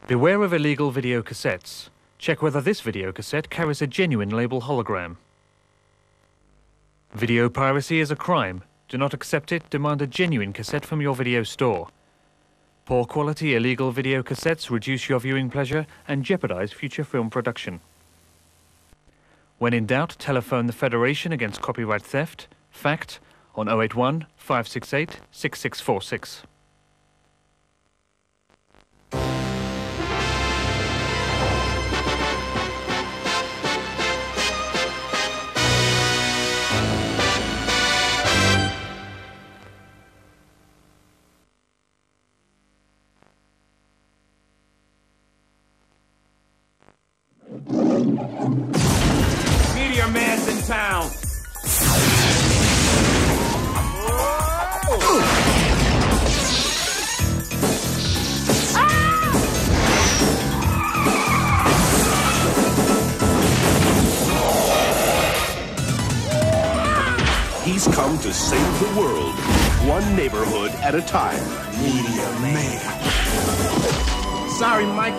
Beware of illegal video cassettes. Check whether this video cassette carries a genuine label hologram. Video piracy is a crime. Do not accept it. Demand a genuine cassette from your video store. Poor quality illegal video cassettes reduce your viewing pleasure and jeopardize future film production. When in doubt, telephone the Federation against copyright theft, FACT, on 081 568 6646. Meteor Man's in town! He's come to save the world, one neighborhood at a time. Meteor Man. Sorry, Mike.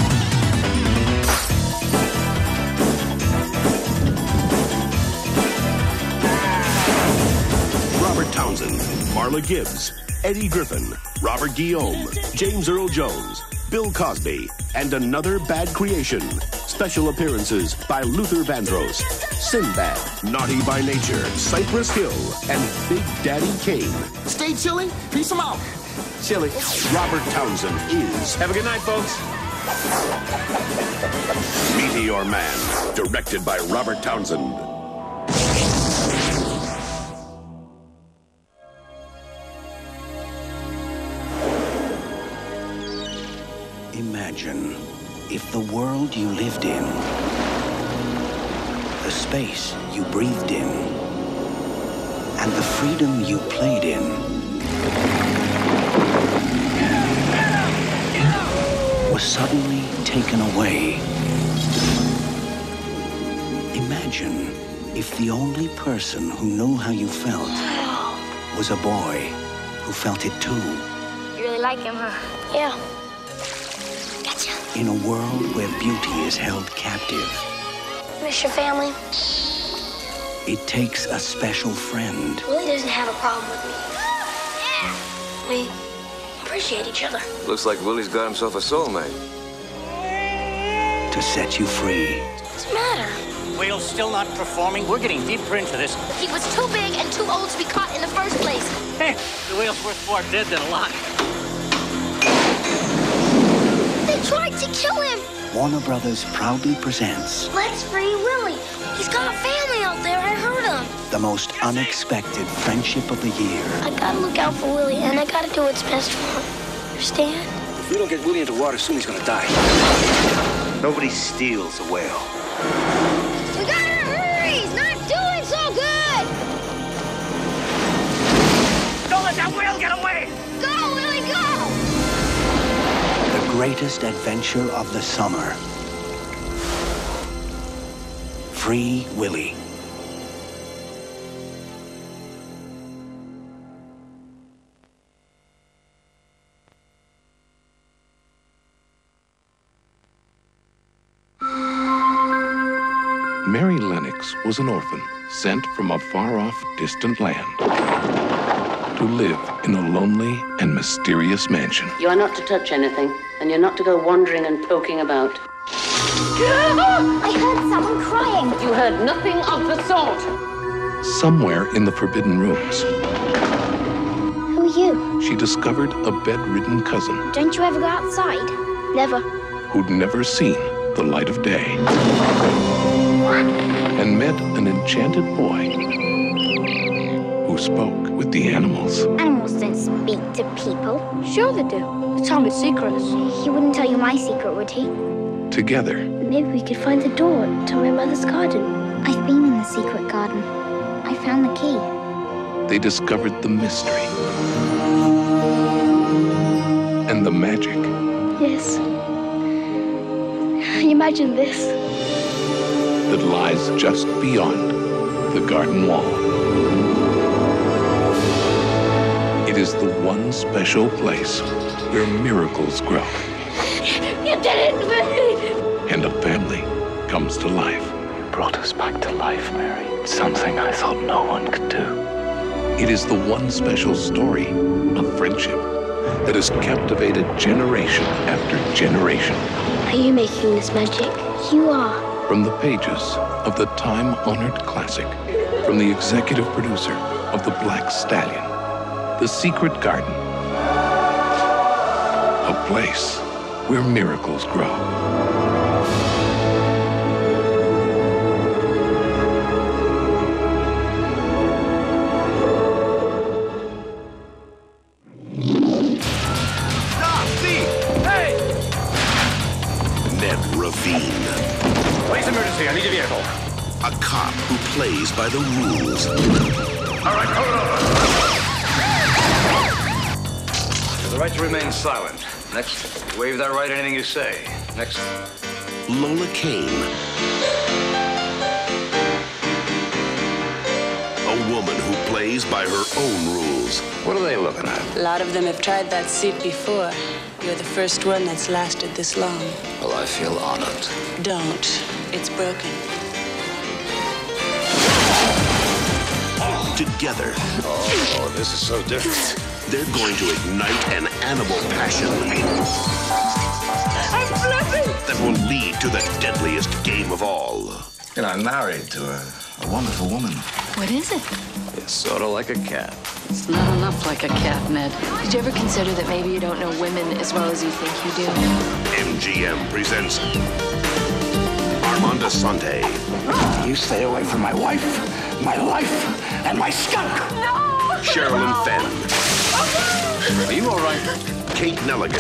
Robert Townsend, Marla Gibbs, Eddie Griffin, Robert Guillaume, James Earl Jones, Bill Cosby, and another bad creation. Special appearances by Luther Vandross, Sinbad, Naughty by Nature, Cypress Hill, and Big Daddy Kane. Stay chilly. Peace them out. Chilly. Robert Townsend is Have a good night, folks. Meteor Man, directed by Robert Townsend. Imagine if the world you lived in, the space you breathed in, and the freedom you played in was suddenly taken away. Imagine if the only person who knew how you felt was a boy who felt it too. You really like him, huh? Yeah. Gotcha. In a world where beauty is held captive, Miss your family? it takes a special friend Willie doesn't have a problem with me. Yeah. We appreciate each other. Looks like Willie's got himself a soulmate. to set you free. What's the matter? Whale's still not performing. We're getting deeper into this. He was too big and too old to be caught in the first place. Hey, the whale's worth more dead than alive. They tried to kill him. Warner Brothers proudly presents Let's free Willie. He's got a family out there. I heard him. the most unexpected friendship of the year. I gotta look out for Willie, and I gotta do what's best for him. Understand? If we don't get Willie into water soon, he's gonna die. Nobody steals a whale. We gotta hurry. He's not doing so good. Don't let that whale get away! Go, Willie, go. The greatest adventure of the summer. Free Willy. Mary Lennox was an orphan sent from a far-off, distant land to live in a lonely and mysterious mansion. You are not to touch anything, and you're not to go wandering and poking about. I heard someone crying. You heard nothing of the sort. Somewhere in the forbidden rooms, Who are you? she discovered a bedridden cousin Don't you ever go outside? Never. who'd never seen the light of day, and met an enchanted boy who spoke with the animals. Animals don't speak to people. Sure they do. The tongue is secrets. He wouldn't tell you my secret, would he? Together, Maybe we could find the door to my mother's garden. I've been in the secret garden. I found the key. they discovered the mystery and the magic Yes. Imagine this. that lies just beyond the garden wall. It is the one special place where miracles grow. You You did it for me! And a family comes to life. You brought us back to life, Mary. Something I thought no one could do. It is the one special story of friendship that has captivated generation after generation. Are you making this magic? You are. From the pages of the time-honored classic, from the executive producer of The Black Stallion, The Secret Garden, a place where miracles grow. Police emergency, I need a vehicle. A cop who plays by the rules. All right, pull it over. You have the right to remain silent. Next, you waive that right anything you say. Next. Lola Kane. A woman who plays by her own rules. What are they looking at? A lot of them have tried that seat before. You're the first one that's lasted this long. Well, I feel honored. Don't. It's broken. Together. Oh, this is so different. They're going to ignite an animal passion. I'm flipping! That will lead to the deadliest game of all. You know, I'm married to a wonderful woman. What is it? It's sort of like a cat. It's not enough like a cat, Ned. Did you ever consider that maybe you don't know women as well as you think you do? MGM presents Armand Assante. You stay away from my wife, my life, and my skunk. No! Sherilyn Fenn. Are you all right? Kate Nelligan.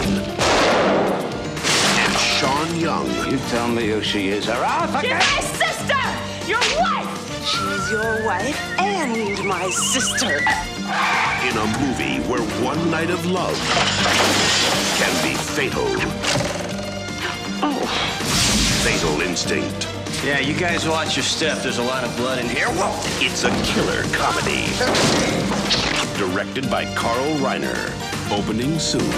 And Sean Young. You tell me who she is, or I'll She's my sister! Your wife! She's your wife and my sister. In a movie where one night of love can be fatal. Oh. Fatal Instinct. Yeah, you guys watch your step. There's a lot of blood in here. Whoa! It's a killer comedy. Directed by Carl Reiner. Opening soon.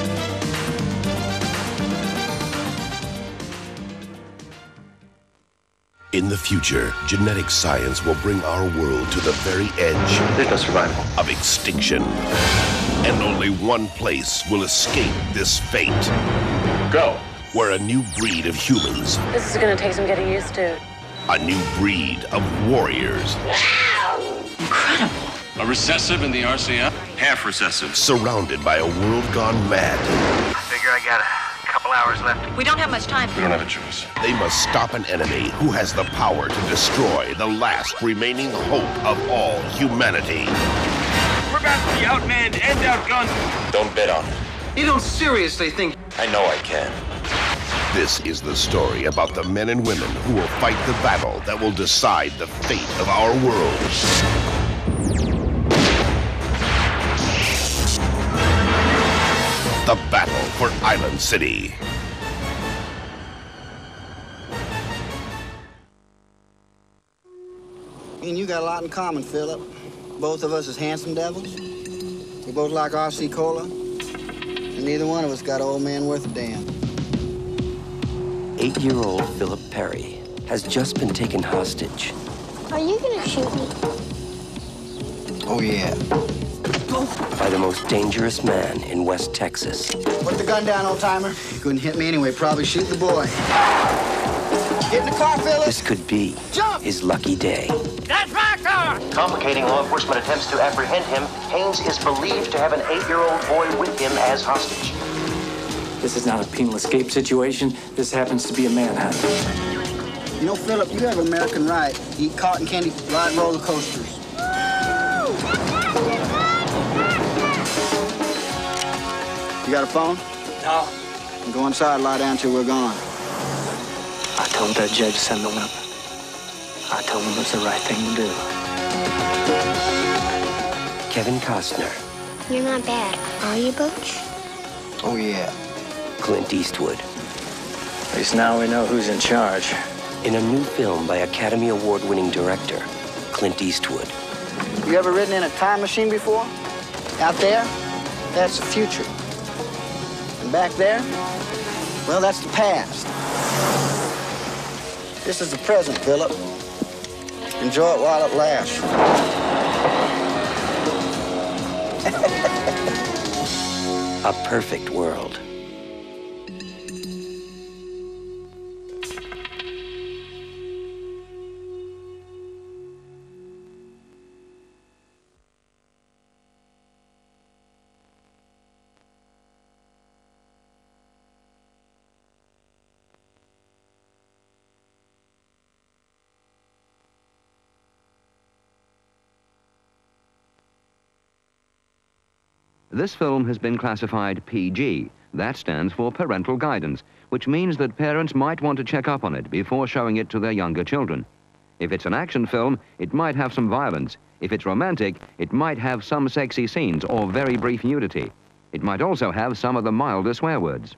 In the future, genetic science will bring our world to the very edge. There's no survival. Of extinction. And only one place will escape this fate. Go. Where a new breed of humans. This is gonna take some getting used to. A new breed of warriors. Incredible. A recessive in the RCF? Half recessive. Surrounded by a world gone mad. I figure I got a couple hours left. We don't have much time. We don't have a choice. They must stop an enemy who has the power to destroy the last remaining hope of all humanity. We're about to be outmanned and outgunned. Don't bet on it. You don't seriously think... I know I can. This is the story about the men and women who will fight the battle that will decide the fate of our world. The battle for Island City. Me and you got a lot in common, Philip. Both of us is handsome devils. We both like RC Cola. And neither one of us got an old man worth a damn. 8-year-old Philip Perry has just been taken hostage. Are you gonna shoot me? Oh, yeah. By the most dangerous man in West Texas. Put the gun down, old-timer. You couldn't hit me anyway. Probably shoot the boy. Get in the car, Philip. This could be his lucky day. That's my car! Complicating law enforcement attempts to apprehend him, Haynes is believed to have an 8-year-old boy with him as hostage. This is not a penal escape situation. This happens to be a manhunt. You know, Philip, you have an American right to eat cotton candy, ride roller coasters. You got a phone? No. Then go inside, lie down till we're gone. I told that judge to send the whip. I told him it was the right thing to do. Kevin Costner. You're not bad, are you, Butch? Oh, yeah. Clint Eastwood. At least now we know who's in charge. In a new film by Academy Award-winning director, Clint Eastwood. You ever ridden in a time machine before? Out there, that's the future. And back there, Well, that's the past. This is the present, Philip. Enjoy it while it lasts. A perfect world. This film has been classified PG. That stands for parental guidance, which means that parents might want to check up on it before showing it to their younger children. If it's an action film, it might have some violence. If it's romantic, it might have some sexy scenes or very brief nudity. It might also have some of the milder swear words.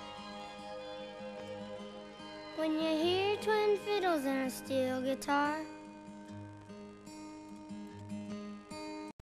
When you hear twin fiddles and a steel guitar,